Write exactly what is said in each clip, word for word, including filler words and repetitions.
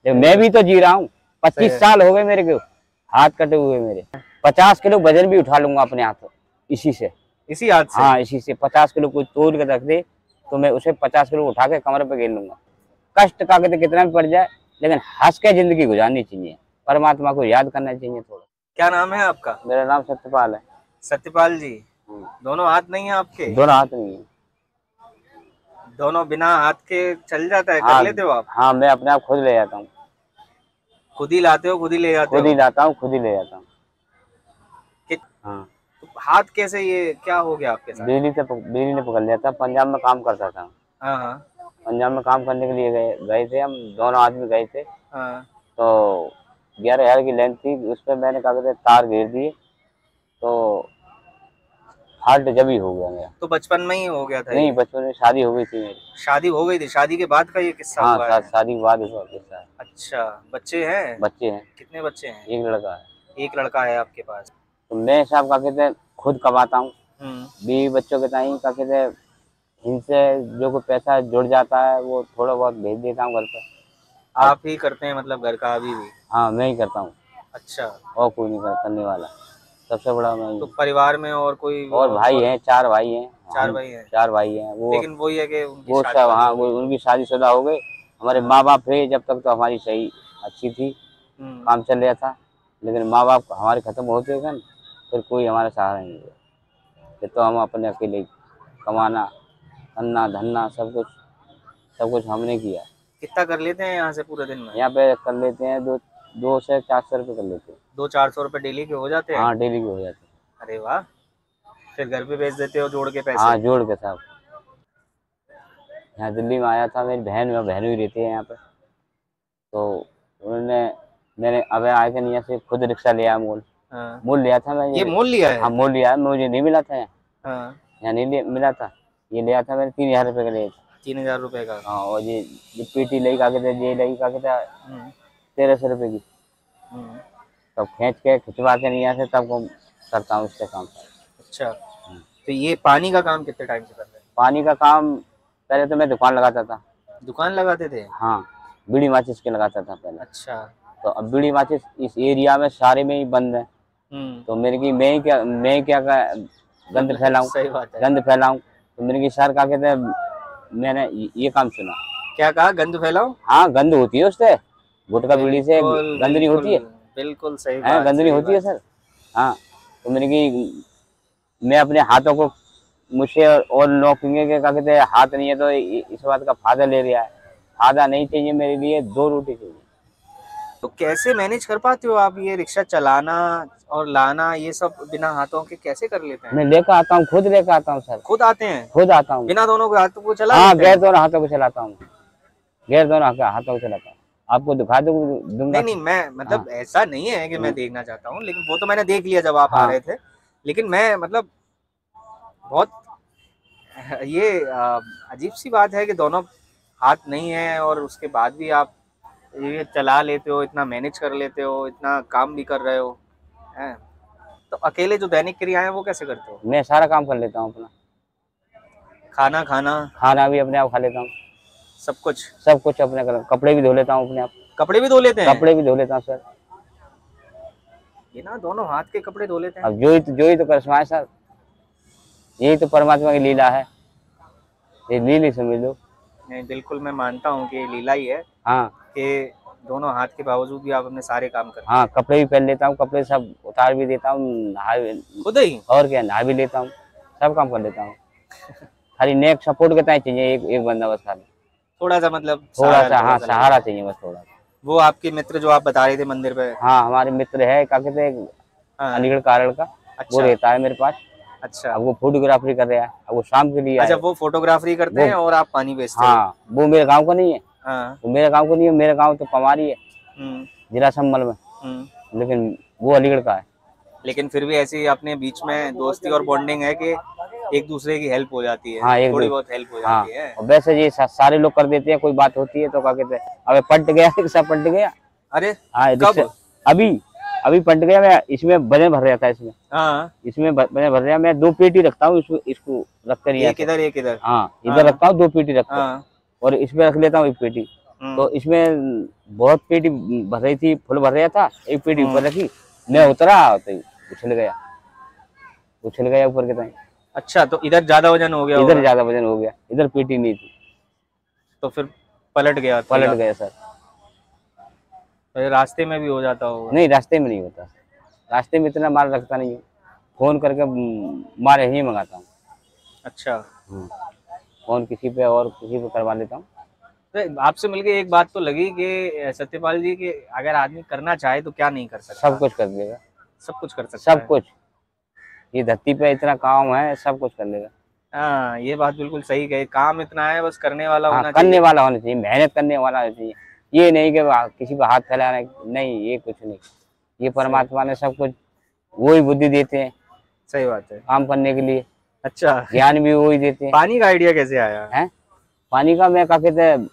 मैं भी तो जी रहा हूँ, पच्चीस साल हो गए मेरे को, हाथ कटे हुए मेरे। पचास किलो वजन भी उठा लूंगा अपने हाथ इसी से, इसी हाथ से। हाँ इसी से पचास किलो कुछ तोड़ के रख दे तो मैं उसे पचास किलो उठा के कमर पे गिर लूंगा। कष्ट का कहते कितना भी पड़ जाए, लेकिन हंस के जिंदगी गुजारनी चाहिए, परमात्मा को याद करना चाहिए थोड़ा। क्या नाम है आपका? मेरा नाम सत्यपाल है। सत्यपाल जी, दोनों हाथ नहीं है आपके? दोनों हाथ नहीं है। दोनों बिना हाथ के चल जाता है? हाँ, कर लेते हो आप? हाँ मैं अपने आप खुद ले जाता हूँ। खुद ही लाते हो, खुद ही ले जाते हो? खुद ही लाता हूँ, खुद ही ले जाता हूँ। हाँ। तो हाथ कैसे, ये क्या हो गया आपके साथ? बिजली से बिजली ने पकड़ लिया था। पंजाब में काम करता था। हाँ हाँ। पंजाब में काम करने के लिए गए गए थे हम, दोनों आदमी गए थे। हाँ। तो ग्यारह हजार की लेंथ थी, उस पर मैंने क्या कहते तार घेर दिए, तो हार्ट जब ही हो गया मेरा। तो बचपन में ही हो गया था? नहीं, बचपन में शादी हो गई थी मेरी। शादी हो गई थी? शादी के बाद का ये किस्सा हाँ, हुआ है? शादी के बाद हुआ किस्सा है। अच्छा, बच्चे हैं? बच्चे हैं। कितने बच्चे हैं? एक लड़का है। एक लड़का है आपके पास? तो मैं साहब क्या कहते हैं खुद कमाता हूँ, बीवी बच्चों के ताई क्या कहते हैं इनसे जो कोई पैसा जुड़ जाता है वो थोड़ा बहुत भेज देता हूँ घर पर। आप ही करते हैं मतलब घर का अभी भी? हाँ मैं ही करता हूँ। अच्छा। और कोई नहीं करने वाला, सबसे बड़ा मैं। तो परिवार में और कोई? और भाई हैं, चार भाई हैं। चार भाई हैं? चार भाई हैं वो, लेकिन वही है कि उनकी वो शादी सब, हाँ वो उनकी शादीशुदा हो गई। हमारे माँ बाप थे जब तक तो हमारी सही अच्छी थी, काम चल रहा था। लेकिन माँ बाप हमारे खत्म होते गए फिर कोई हमारा सहारा नहीं हुआ। फिर तो हम अपने अकेले कमाना करना धरना सब कुछ सब कुछ हमने किया। कितना कर लेते हैं यहाँ से पूरे दिन में? यहाँ पे कर लेते हैं दो दो से चार सौ रुपये कर लेते हैं। दो चार सौ रुपये डेली के हो जाते हैं? हाँ डेली के हो जाते हैं। अरे वाह। फिर घर पे भेज देते हो जोड़ के पैसे? हाँ जोड़ के साहब। यहाँ दिल्ली में आया था, मेरी बहन में बहन भी रहती है यहाँ पे, तो उन्होंने मैंने अब आए थे यहाँ से खुद रिक्शा लिया, मोल हाँ। मोल लिया था मैं। ये मोल लिया है? हाँ मोल लिया है, मुझे नहीं मिला था यहाँ। हाँ। यहाँ नहीं मिला था, ये लिया था मैंने तीन हजार रुपये का लिया था। तीन हजार रुपये का? हाँ। और ये ये पीटी लगी का कहते ये लगी का कहते तेरह सौ रुपये की। तब खींच के खिंचवा के नहीं यहाँ से तब करता हूँ इससे काम। अच्छा, तो ये पानी का काम कितने टाइम से कर रहे हैं? पानी का काम पहले तो मैं दुकान लगाता था। दुकान लगाते थे? हाँ, बीड़ी माचिस के लगाता था पहले। अच्छा। तो अब बीड़ी माचिस इस एरिया में सारे में ही बंद है, तो मेरे की मैं क्या मैं क्या गंद फैलाऊं, गंद फैलाऊं। तो मेरे की सर का कहते हैं मैंने ये काम सुना। क्या कहा? गंद फैलाओ? हाँ, गंद होती है उससे, गुटखा बीड़ी से गंद नहीं होती है। बिल्कुल सही है, गंद नहीं होती है सर। हाँ, तो मैंने की मैं अपने हाथों को मुझसे और नौकरी के क्या कहते हैं हाथ नहीं है, तो इस बात का फायदा ले रहा है। फायदा नहीं चाहिए मेरे लिए, दो रोटी चाहिए। तो कैसे मैनेज कर पाते हो आप ये रिक्शा चलाना और लाना, ये सब बिना हाथों के कैसे कर लेते हैं? मैं लेकर आता हूँ, खुद लेकर आता हूँ सर। खुद आते हैं? खुद आता हूँ बिना दोनों के हाथों को चला? हाँ, गैर दोनों हाथों को चलाता हूँ, गैर दोनों हाथों को चलाता हूँ। आपको दिखा दूंगा। नहीं नहीं, मैं मतलब हाँ। ऐसा नहीं है कि मैं देखना चाहता हूँ, लेकिन वो तो मैंने देख लिया जब आप हाँ। आ रहे थे। लेकिन मैं मतलब बहुत ये अजीब सी बात है कि दोनों हाथ नहीं है और उसके बाद भी आप ये चला लेते हो, इतना मैनेज कर लेते हो, इतना काम भी कर रहे हो हैं। तो अकेले जो दैनिक क्रिया है वो कैसे करते हो? मैं सारा काम कर लेता हूँ अपना। खाना खाना खाना भी अपने आप खा लेता हूँ, सब कुछ सब कुछ अपने कर। कपड़े भी धो लेता हूँ अपने आप। कपड़े भी धो लेते हैं? कपड़े भी धो लेता हूँ सर। ये ना दोनों हाथ के कपड़े धो लेते हैं? अब जो ही तो, जो ही तो करिश्मा है सर, यही तो परमात्मा की लीला है, ये लीला समझ लो। नहीं बिल्कुल मैं मानता हूँ कि लीला ही है। हाँ, कि दोनों हाथ के बावजूद भी आप अपने सारे काम करते हैं। हाँ, कपड़े भी पहन लेता हूँ, कपड़े सब उतार भी देता हूँ, नहा खुद ही। और क्या, नहा भी लेता हूँ, सब काम कर लेता हूँ। खाली नेक सपोर्ट के ताई चाहिए एक एक बंदा बस, खाली थोड़ा सा मतलब थोड़ा सा हाँ सहारा चाहिए बस थोड़ा। वो आपके मित्र जो आप बता रहे थे मंदिर पे? हाँ, हमारे मित्र है, क्या कहते हैं अलीगढ़ का लड़का। अच्छा। वो रहता है मेरे पास। अच्छा। अब वो फोटोग्राफी कर रहा है, अब वो शाम के लिए। अच्छा, वो फोटोग्राफी करते हैं और आप पानी बेचते हैं? हाँ, वो मेरे गांव का नहीं है। हाँ। वो मेरे गांव को नहीं है, मेरा गांव तो पमारी है, जिला संभल में, लेकिन वो अलीगढ़ का है। लेकिन फिर भी ऐसी अपने बीच में दोस्ती और बॉन्डिंग है कि एक दूसरे की हेल्प हो जाती है। हाँ, एक थोड़ी बहुत हेल्प हो जाती है। और वैसे ये सारे लोग कर देते हैं, कोई बात होती है तो क्या कहते हैं अबे पलट गया रिक्शा पलट गया। अरे हाँ, कब? अभी अभी पलट गया। मैं इसमें वजन भर रहा था, इसमें हाँ इसमें वजन भर रहा। मैं दो पेटी रखता हूँ इसको इसको रख कर, एक इधर एक इधर। हाँ, इधर रखता हूँ, दो पेटी रखता हूँ और इसमें रख लेता हूँ एक पेटी। तो इसमें बहुत पेटी भर रही थी, फुल भर रहा था, एक पेटी ऊपर रखी, मैं उतरा तो उछल गया, उछल गया ऊपर के टाइम। अच्छा, तो इधर ज्यादा वजन हो गया? इधर ज्यादा वजन हो गया, इधर पेटी नहीं थी, तो फिर पलट गया? पलट गया सर। तो रास्ते में भी हो जाता होगा? नहीं, रास्ते में नहीं होता, रास्ते में इतना माल रखता नहीं हूँ, फोन करके माल यहीं मंगाता हूँ। अच्छा, फोन किसी पे और किसी पे करवा लेता हूँ। तो आपसे मिलके एक बात तो लगी कि सत्यपाल जी कि अगर आदमी करना चाहे तो क्या नहीं कर सकता? सब कुछ कर देगा, सब कुछ कर सकता सब कुछ, ये धरती पे इतना काम है, सब कुछ कर लेगा। हाँ, ये बात बिल्कुल सही कही, काम इतना है, बस करने वाला होना चाहिए, करने वाला होना चाहिए, मेहनत करने वाला होना चाहिए। ये नहीं कि किसी पे हाथ फैलाना, नहीं, ये कुछ नहीं, ये परमात्मा ने सब कुछ वही बुद्धि देते हैं। सही बात है, काम करने के लिए। अच्छा, ज्ञान भी वही देते हैं। पानी का आइडिया कैसे आया है? पानी का मैं क्या कहते हैं,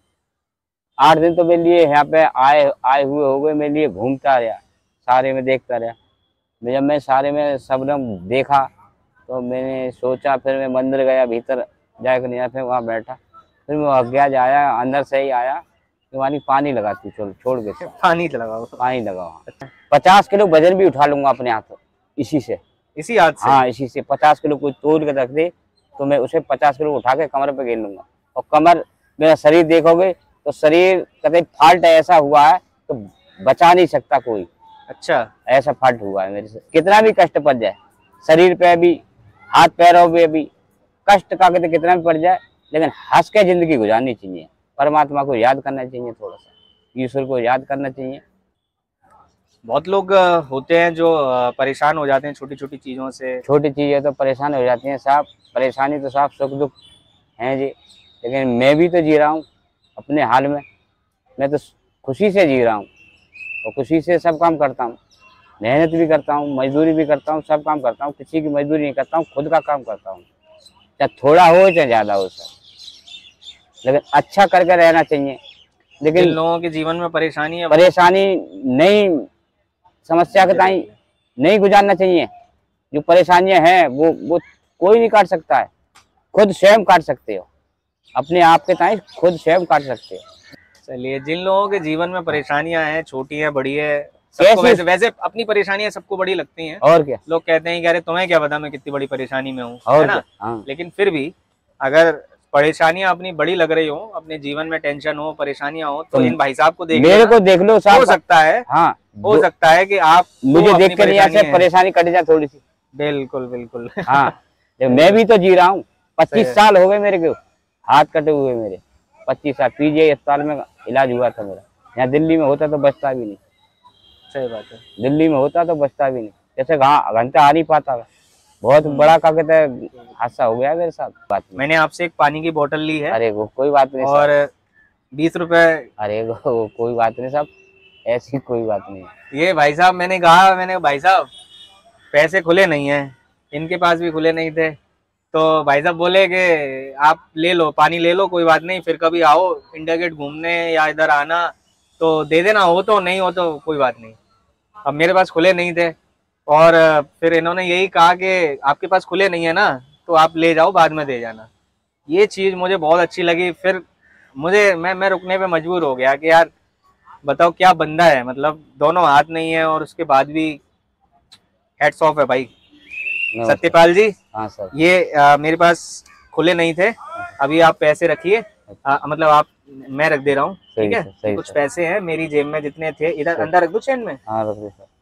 आठ दिन तो मेरे लिए यहाँ पे आए आए हुए हो गए, मेरे लिए घूमता रहा, सारे में देखता रहा। जब मैं सारे में सब लोग देखा तो मैंने सोचा, फिर मैं मंदिर गया, भीतर जाकर नहीं आया, फिर वहाँ बैठा, फिर मैं अज्ञा जाया, अंदर से ही आया कि वहाँ पानी लगाती छोड़ छोड़ के पानी लगा पानी लगा। अच्छा, पचास किलो वजन भी उठा लूंगा अपने हाथ इसी से, इसी हाथ से? हाँ, इसी से पचास किलो कोई तोड़ के रख दे तो मैं उसे पचास किलो उठा के कमर पे गिर लूंगा। और कमर, मेरा शरीर देखोगे तो शरीर कभी फाल्ट ऐसा हुआ है तो बचा नहीं सकता कोई। अच्छा, ऐसा फाल्ट हुआ है मेरे से, कितना भी कष्ट पड़ जाए, शरीर पे भी, हाथ पैरों पे भी कष्ट का कहते कितना भी पड़ जाए, लेकिन हंस के जिंदगी गुजारनी चाहिए। परमात्मा को याद करना चाहिए, थोड़ा सा ईश्वर को याद करना चाहिए। बहुत लोग होते हैं जो परेशान हो जाते हैं छोटी छोटी चीजों से। छोटी चीजें तो परेशान हो जाती हैं साहब, परेशानी तो साहब सुख दुख हैं जी, लेकिन मैं भी तो जी रहा हूँ अपने हाल में, मैं तो खुशी से जी रहा हूँ और खुशी से सब काम करता हूँ, मेहनत भी करता हूँ, मजदूरी भी करता हूँ, सब काम करता हूँ, किसी की मजदूरी नहीं करता हूँ, खुद का काम करता हूँ, चाहे थोड़ा हो चाहे ज्यादा हो सर, लेकिन अच्छा करके रहना चाहिए। लेकिन लोगों के जीवन में परेशानी है, परेशानी नहीं, समस्या के टाइम नहीं गुजारना चाहिए। जो परेशानियां हैं वो वो कोई नहीं काट सकता है, खुद स्वयं काट सकते हो, अपने आप के टाइम खुद स्वयं काट सकते हो। चलिए, जिन लोगों के जीवन में परेशानियां हैं, छोटी है बड़ी है, सबको वैसे वैसे अपनी परेशानियां सबको बड़ी लगती हैं, और क्या, लोग कहते हैं कि अरे तुम्हें क्या पता मैं कितनी बड़ी परेशानी में हूँ, है ना? हाँ। लेकिन फिर भी अगर परेशानियां अपनी बड़ी लग रही हो, अपने जीवन में टेंशन हो, परेशानियां हो, तो इन भाई साहब को देख मेरे को देख लो साहब, हो सकता है, हाँ, हो सकता है कि आप मुझे देख कर यहाँ से परेशानी कट जाए थोड़ी सी। बिल्कुल बिल्कुल। हाँ, मैं भी तो जी रहा हूँ, पच्चीस साल हो गए मेरे को, हाथ कटे हुए मेरे, पच्चीस साल पीजीआई अस्पताल में इलाज हुआ था मेरा। यहाँ दिल्ली में होता तो बचता भी नहीं। सही बात है, दिल्ली में होता तो बचता भी नहीं, जैसे घंटा आ नहीं पाता, बहुत बड़ा का कहते हैं हादसा हो गया मेरे साथ। बात मैंने आपसे एक पानी की बोतल ली है, अरे वो कोई बात नहीं, और बीस रुपए, अरे वो कोई बात नहीं साहब, ऐसी कोई बात नहीं। ये भाई साहब, मैंने कहा, मैंने भाई साहब पैसे खुले नहीं है, इनके पास भी खुले नहीं थे, तो भाई साहब बोले कि आप ले लो, पानी ले लो, कोई बात नहीं, फिर कभी आओ इंडिया गेट घूमने या इधर आना तो दे देना, हो तो नहीं हो तो कोई बात नहीं। अब मेरे पास खुले नहीं थे, और फिर इन्होंने यही कहा कि आपके पास खुले नहीं है ना, तो आप ले जाओ, बाद में दे जाना। ये चीज़ मुझे बहुत अच्छी लगी। फिर मुझे मैं मैं रुकने पे मजबूर हो गया कि यार बताओ क्या बंदा है, मतलब दोनों हाथ नहीं है और उसके बाद भी हैट्स ऑफ है भाई। सत्यपाल जी, हाँ सर, ये आ, मेरे पास खुले नहीं थे, अभी आप पैसे रखिए, मतलब आप, मैं रख दे रहा हूँ, ठीक है? कुछ पैसे हैं मेरी जेब में, जितने थे इधर अंदर रख दो चैन में। हाँ रख दो सर,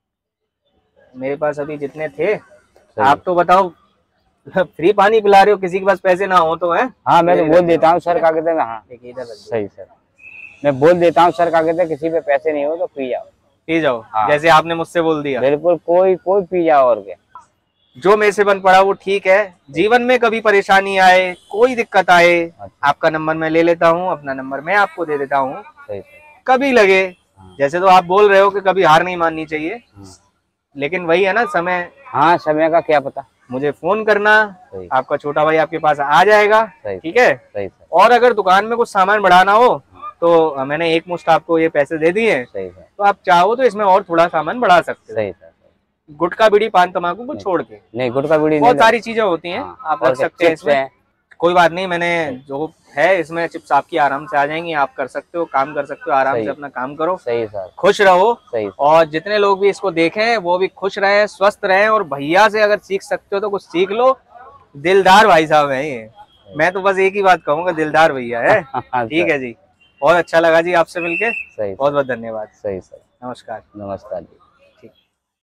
मेरे पास अभी जितने थे, आप तो बताओ फ्री पानी पिला रहे हो, किसी के पास पैसे ना हो तो है। हाँ मैं तो बोल देता हूँ सर, का कहते हैं, हाँ इधर सही सर, मैं बोल देता हूँ सर, का कहते हैं किसी पे पैसे नहीं हो तो पी जाओ, पी जाओ, हाँ। जैसे आपने मुझसे बोल दिया, बिल्कुल, कोई कोई पी जाओ, और क्या, जो मेरे से बन पड़ा वो ठीक है। जीवन में कभी परेशानी आए, कोई दिक्कत आए, अच्छा। आपका नंबर मैं ले लेता हूँ, अपना नंबर मैं आपको दे देता हूँ, कभी लगे, हाँ। जैसे तो आप बोल रहे हो कि कभी हार नहीं माननी चाहिए, हाँ। लेकिन वही है ना, समय, हाँ समय का क्या पता, मुझे फोन करना, आपका छोटा भाई आपके पास आ जाएगा, ठीक है? और अगर दुकान में कुछ सामान बढ़ाना हो तो मैंने एक मुश्त आपको ये पैसे दे दिए, तो आप चाहो तो इसमें और थोड़ा सामान बढ़ा सकते हो, गुटखा बीड़ी पान तम्बाकू को छोड़ के। नहीं, गुटखा बीड़ी बहुत सारी चीजें होती हैं, आप रख सकते हैं इसमें, कोई बात नहीं। मैंने जो है, इसमें चिप्स आपकी आराम से आ जाएंगी, आप कर सकते हो, काम कर सकते हो, आराम से अपना काम करो। सही सर, खुश रहो। सही। और जितने लोग भी इसको देखें वो भी खुश रहे, स्वस्थ रहे, और भैया से अगर सीख सकते हो तो कुछ सीख लो। दिलदार भाई साहब है ये, मैं तो बस एक ही बात कहूंगा, दिलदार भैया है। ठीक है जी, बहुत अच्छा लगा जी आपसे मिलके। सही, बहुत बहुत धन्यवाद। सही सर, नमस्कार। नमस्कार जी।